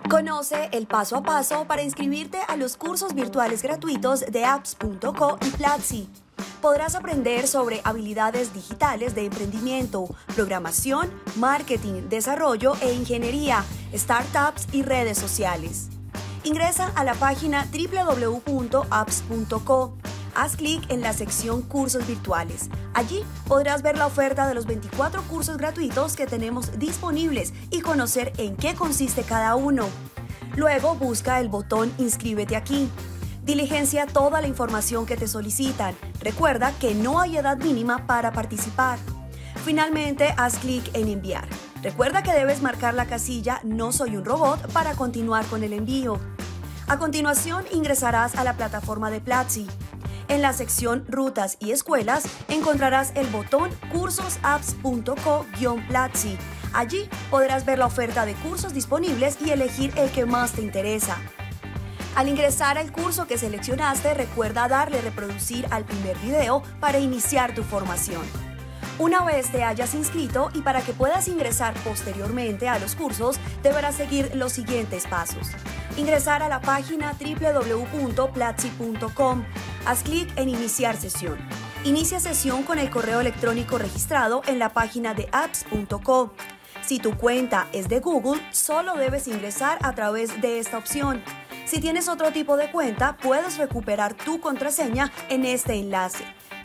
Conoce el paso a paso para inscribirte a los cursos virtuales gratuitos de apps.co y Platzi. Podrás aprender sobre habilidades digitales de emprendimiento, programación, marketing, desarrollo e ingeniería, startups y redes sociales. Ingresa a la página www.apps.co. Haz clic en la sección Cursos Virtuales. Allí podrás ver la oferta de los 24 cursos gratuitos que tenemos disponibles y conocer en qué consiste cada uno. Luego busca el botón Inscríbete aquí. Diligencia toda la información que te solicitan. Recuerda que no hay edad mínima para participar. Finalmente, haz clic en Enviar. Recuerda que debes marcar la casilla No soy un robot para continuar con el envío. A continuación, ingresarás a la plataforma de Platzi. En la sección Rutas y Escuelas encontrarás el botón cursosapps.co-Platzi. Allí podrás ver la oferta de cursos disponibles y elegir el que más te interesa. Al ingresar al curso que seleccionaste, recuerda darle reproducir al primer video para iniciar tu formación. Una vez te hayas inscrito y para que puedas ingresar posteriormente a los cursos, deberás seguir los siguientes pasos. Ingresar a la página www.platzi.com. Haz clic en Iniciar sesión. Inicia sesión con el correo electrónico registrado en la página de apps.co. Si tu cuenta es de Google, solo debes ingresar a través de esta opción. Si tienes otro tipo de cuenta, puedes recuperar tu contraseña en este enlace: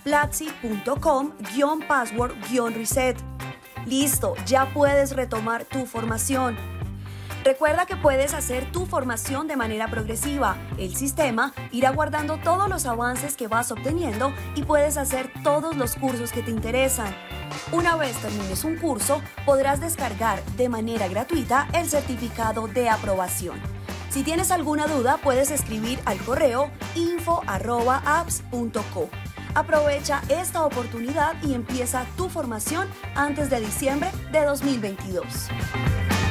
platzi.com-password-reset. Listo, ya puedes retomar tu formación. Recuerda que puedes hacer tu formación de manera progresiva. El sistema irá guardando todos los avances que vas obteniendo y puedes hacer todos los cursos que te interesan. Una vez termines un curso, podrás descargar de manera gratuita el certificado de aprobación. Si tienes alguna duda, puedes escribir al correo info@apps.co. Aprovecha esta oportunidad y empieza tu formación antes de diciembre de 2022.